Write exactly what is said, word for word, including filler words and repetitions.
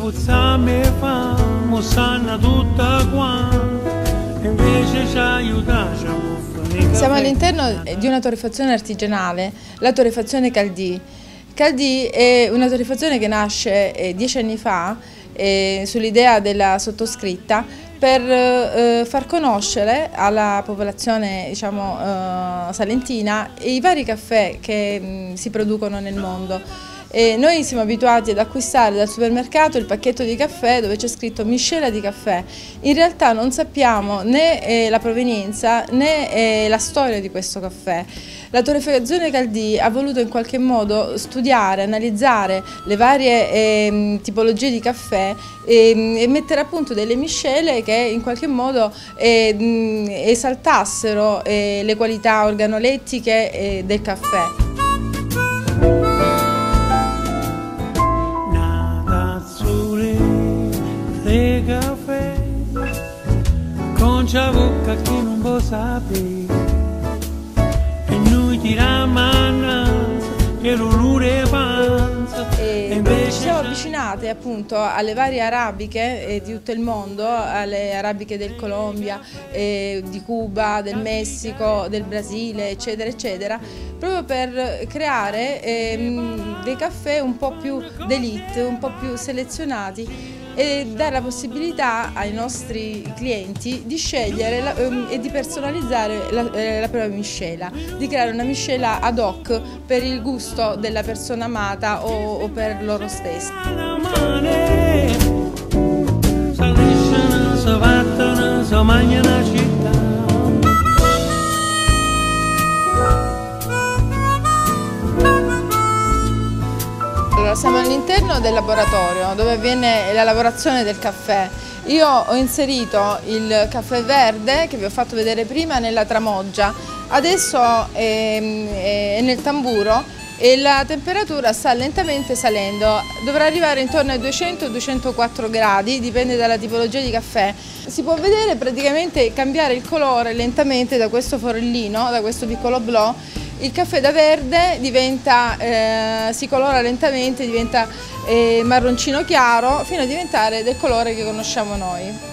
puzzame e famo, sanno tutta quanta, e invece ci aiuta, ci buffano. Siamo all'interno di una torrefazione artigianale, la torrefazione Caldì. Caldì è una torrefazione che nasce eh, dieci anni fa eh, sull'idea della sottoscritta per eh, far conoscere alla popolazione, diciamo, eh, salentina i vari caffè che mh, si producono nel mondo. E noi siamo abituati ad acquistare dal supermercato il pacchetto di caffè dove c'è scritto miscela di caffè. In realtà non sappiamo né eh, la provenienza né eh, la storia di questo caffè. La torrefazione Caldì ha voluto in qualche modo studiare, analizzare le varie eh, tipologie di caffè e, e mettere a punto delle miscele che in qualche modo eh, esaltassero eh, le qualità organolettiche eh, del caffè. Caffè con ciavucca che non può sapere e noi tiriamo annanza che l'olore panza e invece ci siamo avvicinate appunto alle varie arabiche eh, di tutto il mondo, alle arabiche del Colombia, eh, di Cuba, del Messico, del Brasile, eccetera eccetera, proprio per creare eh, dei caffè un po' più d'élite, un po' più selezionati e dare la possibilità ai nostri clienti di scegliere la, um, e di personalizzare la, eh, la propria miscela, di creare una miscela ad hoc per il gusto della persona amata o, o per loro stessi. Allora, siamo all'interno del laboratorio dove avviene la lavorazione del caffè. Io ho inserito il caffè verde che vi ho fatto vedere prima nella tramoggia, adesso è, è nel tamburo e la temperatura sta lentamente salendo, dovrà arrivare intorno ai duecento duecentoquattro gradi, dipende dalla tipologia di caffè. Si può vedere praticamente cambiare il colore lentamente da questo forellino, da questo piccolo blò. Il caffè da verde diventa, eh, si colora lentamente, diventa eh, marroncino chiaro fino a diventare del colore che conosciamo noi.